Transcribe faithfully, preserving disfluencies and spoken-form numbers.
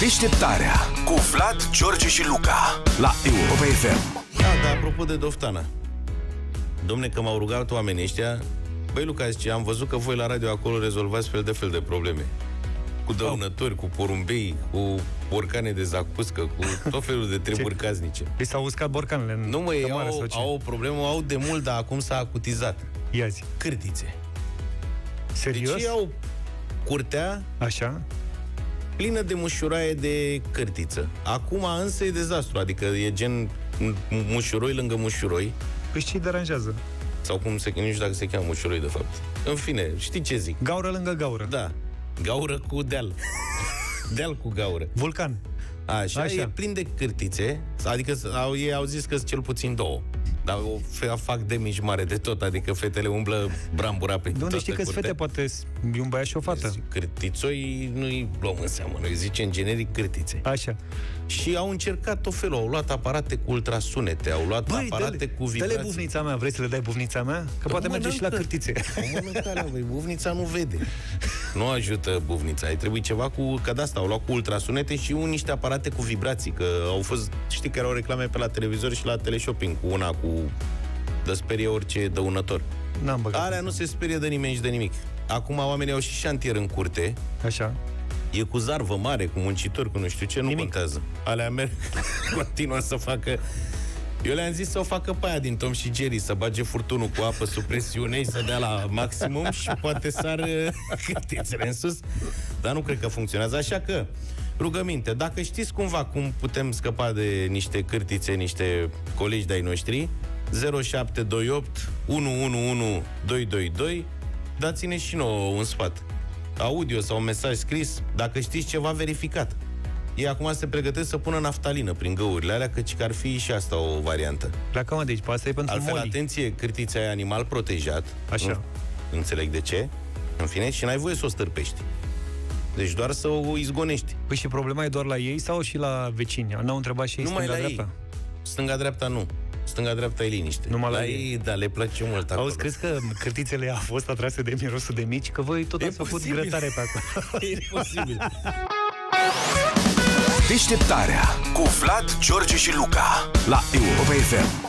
Deșteptarea cu Vlad, George și Luca la Europa F M. Da, dar apropo de Doftana, domne, că m-au rugat oamenii ăștia. Băi, Luca, zice, am văzut că voi la radio acolo rezolvați fel de fel de probleme. Cu dăunători, cu porumbei, cu borcane de zacuscă, cu tot felul de treburi casnice. Li s-au uscat borcanele în Nu, mă, ei cămară au, au o problemă, au de mult, dar acum s-a acutizat. Ia zi. Cârtițe. Serios? Deci au curtea Așa? plină de mușuroaie de cârtiță. Acum însă e dezastru, adică e gen mușuroi lângă mușuroi. Păi ce-i deranjează? Sau cum se, nu știu dacă se cheamă mușuroi de fapt. În fine, știi ce zic? Gaură lângă gaură. Da, gaură cu deal. Deal cu gaură. Vulcan. Așa, Așa. e plin de cârtițe. Adică au, ei au zis că sunt cel puțin două. Dar o fac de mici mare de tot. Adică fetele umblă brambura pe De unde știi că sunt fete? Poate e un băiat și o fată. Cârtițoi nu-i luăm în seamă. Noi zicem generic cârtițe. Așa. Și au încercat tot felul. Au luat aparate cu ultrasunete, au luat Băi, aparate dă-le, cu vibrații. dă-le bufnița mea. Vrei să le dai bufnița mea? Că poate merge și la cârtițe. Bufnița nu vede. Nu ajută bufnița. Ai trebuit ceva cu... Că de asta au luat cu ultrasunete și un niște aparate cu vibrații. Că au fost... Știi că erau reclame pe la televizor și la teleshopping cu una cu... de sperie orice dăunător. N-am băgat. Alea nu se sperie de nimeni și de nimic. Acum oamenii au și șantier în curte. Așa. E cu zarvă mare, cu muncitori, cu nu știu ce, nu Nimic. contează. Alea merg, continuă să facă... Eu le-am zis să o facă pe aia din Tom și Jerry, să bage furtunul cu apă sub presiune, să dea la maximum și poate sar cârtițele în sus. Dar nu cred că funcționează. Așa că, rugăminte, dacă știți cumva cum putem scăpa de niște cârtițe, niște colegi de-ai noștri, zero șapte doi opt unu unu unu doi doi doi, dați-ne și nouă un sfat. Audio sau un mesaj scris, dacă știți ceva verificat. Ei acum se pregătesc să pună naftalină prin găurile alea, căci că ar fi și asta o variantă. Pleacă, mă, deci pe asta e pentru Altfel, moli. atenție, cârtița e animal protejat. Așa. Nu înțeleg de ce. În fine, și n-ai voie să o stârpești. Deci doar să o izgonești. Păi și problema e doar la ei sau și la vecini? N-au întrebat și ei Numai la stânga-dreapta? ei. Stânga-dreapta nu. Stânga-dreapta e liniște. Numai la la ei. ei, da, le place mult acolo. Auzi, crezi că cârtițele a fost atrase de mirosul de mici? Că voi tot E ați făcut posibil. grătare pe acolo. E posibil. Deșteptarea cu Vlad, George și Luca la Europa F M.